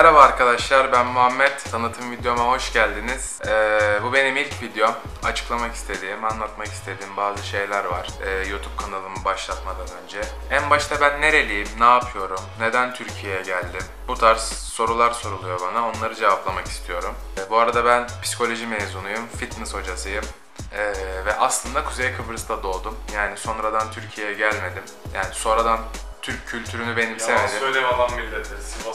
Merhaba arkadaşlar, ben Muhammed. Tanıtım videoma hoş geldiniz. Bu benim ilk videom. Açıklamak istediğim, anlatmak istediğim bazı şeyler var YouTube kanalımı başlatmadan önce. En başta ben nereliyim, ne yapıyorum, neden Türkiye'ye geldim? Bu tarz sorular soruluyor bana, onları cevaplamak istiyorum. Bu arada ben psikoloji mezunuyum, fitness hocasıyım. Ve aslında Kuzey Kıbrıs'ta doğdum. Yani sonradan Türkiye'ye gelmedim. Yani sonradan Türk kültürünü benimsemedim. Yalan söyleme lan millete, Sivas.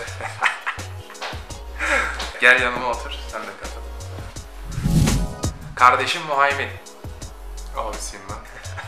Gel yanıma otur, sen de katıl. Kardeşim Muhaymin. Abisiyim ben.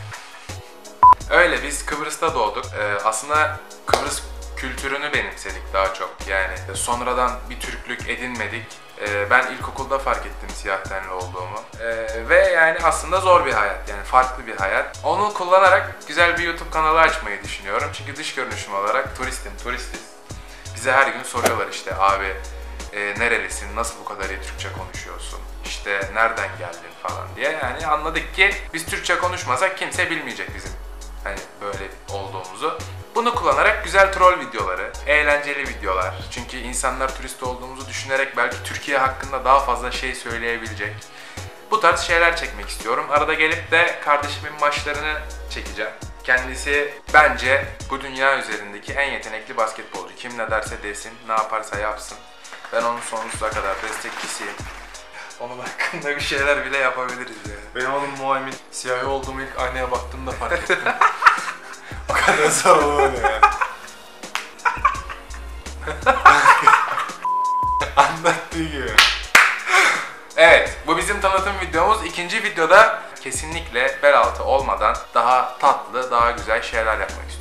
Öyle, biz Kıbrıs'ta doğduk. Aslında Kıbrıs kültürünü benimsedik daha çok. Yani sonradan bir Türklük edinmedik. Ben ilkokulda fark ettim siyah tenli olduğumu. Ve yani aslında zor bir hayat, yani farklı bir hayat. Onu kullanarak güzel bir YouTube kanalı açmayı düşünüyorum. Çünkü dış görünüşüm olarak turistiz. Bize her gün soruyorlar işte, abi nerelisin, nasıl bu kadar iyi Türkçe konuşuyorsun, işte nereden geldin falan diye. Yani anladık ki biz Türkçe konuşmasak kimse bilmeyecek bizim hani böyle olduğumuzu. Bunu kullanarak güzel troll videoları, eğlenceli videolar. Çünkü insanlar turist olduğumuzu düşünerek belki Türkiye hakkında daha fazla şey söyleyebilecek. Bu tarz şeyler çekmek istiyorum. Arada gelip de kardeşimin maçlarını çekeceğim. Kendisi bence bu dünya üzerindeki en yetenekli basketbolcu. Kim ne derse desin, ne yaparsa yapsın. Ben onun sonsuza kadar destekçisiyim. Onun hakkında bir şeyler bile yapabiliriz yani. Benim adım Muhammed. Siyahi olduğumu ilk aynaya baktığımda fark ettim. O kadar zor olur yani. Anlattığı gibi. Evet, bu bizim tanıtım videomuz. İkinci videoda kesinlikle bel altı olmadan daha tatlı, daha güzel şeyler yapmak istiyorum.